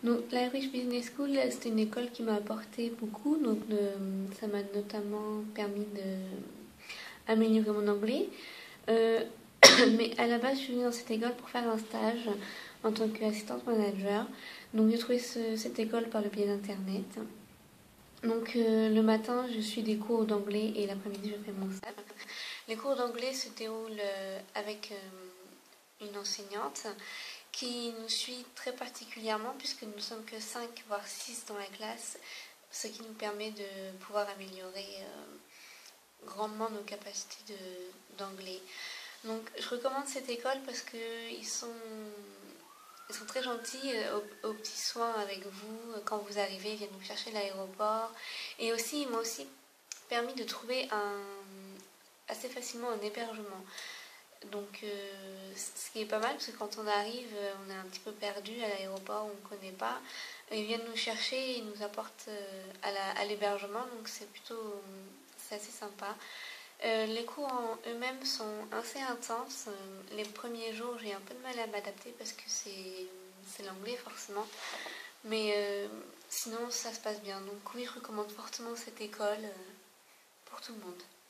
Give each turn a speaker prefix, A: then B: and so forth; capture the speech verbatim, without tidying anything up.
A: Donc, l'Irish Business School, c'est une école qui m'a apporté beaucoup. Donc, euh, ça m'a notamment permis d'améliorer mon anglais. Euh, mais à la base, je suis venue dans cette école pour faire un stage en tant qu'assistante manager. Donc, j'ai trouvé ce- cette école par le biais d'Internet. Donc, euh, le matin, je suis des cours d'anglais et l'après-midi, je fais mon stage. Les cours d'anglais se déroulent euh, avec euh, une enseignante qui nous suit très particulièrement puisque nous ne sommes que cinq voire six dans la classe, ce qui nous permet de pouvoir améliorer euh, grandement nos capacités de- d'anglais. Donc je recommande cette école parce qu'ils sont, ils sont très gentils euh, aux, aux petits soins avec vous. Quand vous arrivez, ils viennent vous chercher à l'aéroport. Et aussi, ils m'ont aussi permis de trouver un, assez facilement un hébergement. Donc, euh, ce qui est pas mal, parce que quand on arrive, euh, on est un petit peu perdu à l'aéroport, on ne connaît pas. Ils viennent nous chercher et ils nous apportent euh, à, la, à l'hébergement, donc c'est plutôt, c'est assez sympa. Euh, les cours en eux-mêmes sont assez intenses. Euh, les premiers jours, j'ai un peu de mal à m'adapter parce que c'est, c'est l'anglais forcément. Mais euh, sinon, ça se passe bien. Donc oui, je recommande fortement cette école euh, pour tout le monde.